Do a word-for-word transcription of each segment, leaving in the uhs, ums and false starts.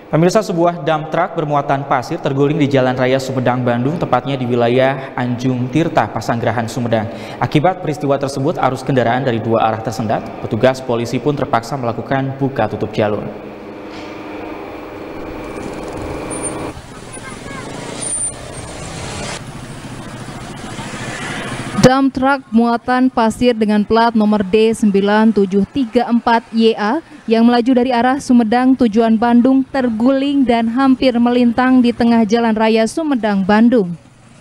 Pemirsa, sebuah dump truck bermuatan pasir terguling di Jalan Raya Sumedang, Bandung, tepatnya di wilayah Anjung Tirta, Pasanggerahan, Sumedang. Akibat peristiwa tersebut, arus kendaraan dari dua arah tersendat. Petugas polisi pun terpaksa melakukan buka tutup jalur. Dump truck muatan pasir dengan plat nomor D sembilan tujuh tiga empat Y A yang melaju dari arah Sumedang tujuan Bandung terguling dan hampir melintang di tengah Jalan Raya Sumedang, Bandung.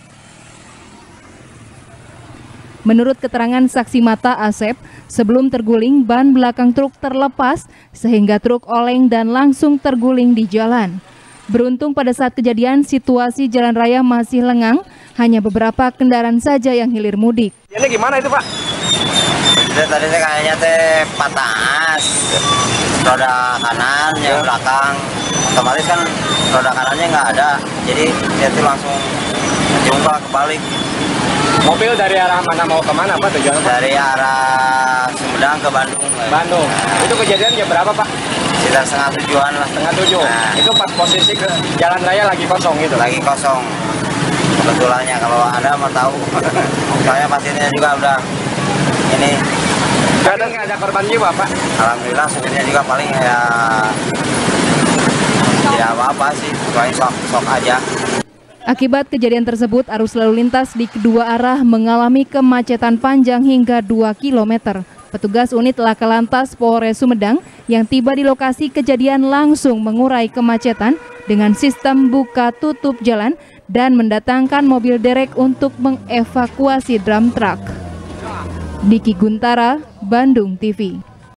Menurut keterangan saksi mata Asep, sebelum terguling ban belakang truk terlepas sehingga truk oleng dan langsung terguling di jalan. Beruntung pada saat kejadian situasi jalan raya masih lengang, hanya beberapa kendaraan saja yang hilir mudik. Ini gimana itu, Pak? Itu tadi kayaknya teh patah as, roda kanan yang belakang, otomatis kan roda kanannya nggak ada, jadi dia tuh langsung jungkal kebalik. Mobil dari arah mana mau ke mana, Pak, tujuannya? Dari arah Sumedang ke Bandung. Bandung. Nah, itu kejadian jam berapa, Pak? Sekitar setengah tujuan lah. Setengah tujuh. Nah, itu pas posisi ke jalan raya lagi kosong gitu. Lagi kosong. Kebetulannya kalau ada mau tahu. Soalnya pasirnya juga udah ini. Gak ada, nggak ada korban jiwa, Pak? Alhamdulillah supirnya juga paling ya tidak apa-apa sih, paling sok-sok aja. Akibat kejadian tersebut, arus lalu lintas di kedua arah mengalami kemacetan panjang hingga dua kilometer. Petugas unit Laka Lantas Polres Sumedang yang tiba di lokasi kejadian langsung mengurai kemacetan dengan sistem buka tutup jalan dan mendatangkan mobil derek untuk mengevakuasi dump truck. Diki Guntara, Bandung T V.